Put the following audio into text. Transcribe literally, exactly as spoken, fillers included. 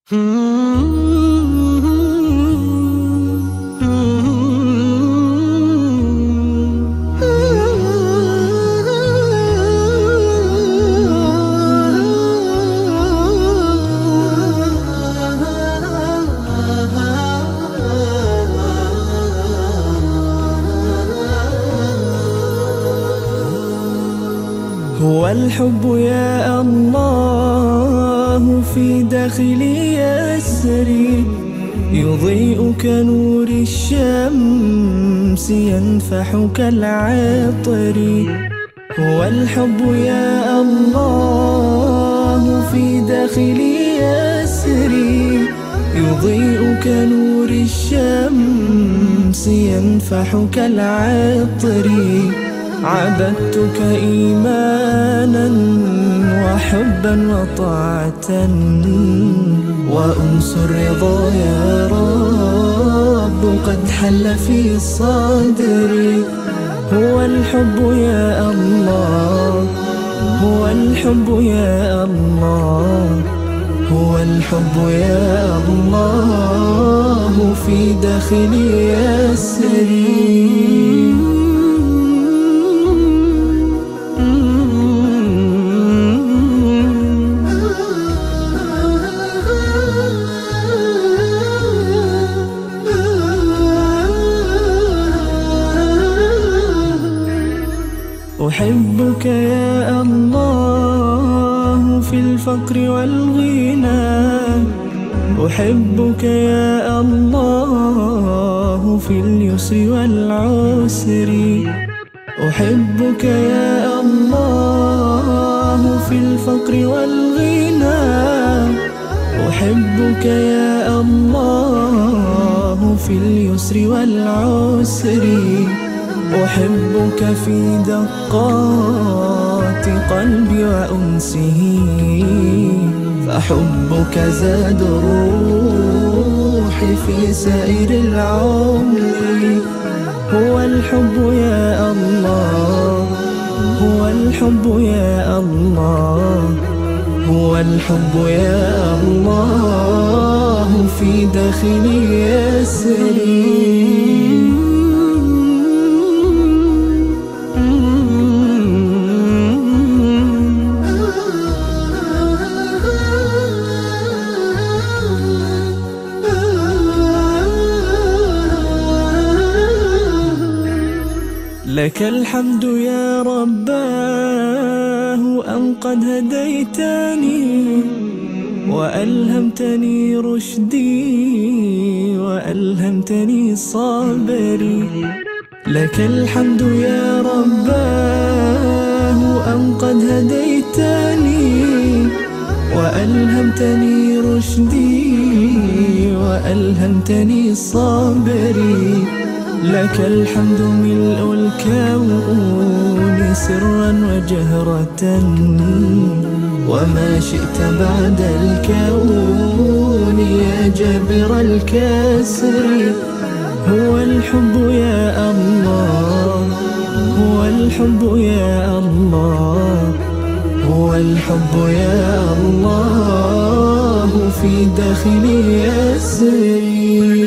هو الحب يا الله في داخلي يسري، يضيء كنور الشمس ينفح كالعطر. هو الحب يا الله في داخلي يسري، يضيء كنور الشمس ينفح كالعطر. عبدتك إيمانا وحبا وطاعة، وأنس الرضا يا رب قد حل في صدري. هو الحب يا الله، هو الحب يا الله، هو الحب يا الله في داخلي يسري. أحبك يا الله في الفقر والغنى، أحبك يا الله في اليسر والعسر. أحبك يا الله في الفقر والغنى، أحبك يا الله في اليسر والعسر. أحبك في دقات قلبي وأنسه، فحبك زاد روحي في سائر العمر. هو الحب يا الله، هو الحب يا الله، هو الحب يا الله في داخلي يسري. لك الحمد يا رباه أن قد هديتني، وألهمتني رشدي وألهمتني صبري. لك الحمد يا رباه أن قد هديتني، وألهمتني رشدي وألهمتني صبري. لك الحمد ملء الكون سرا وجهرة، وما شئت بعد الكون يا جابر الكسر. هو الحب يا الله، هو الحب يا الله، هو الحب يا الله في داخلي يسري.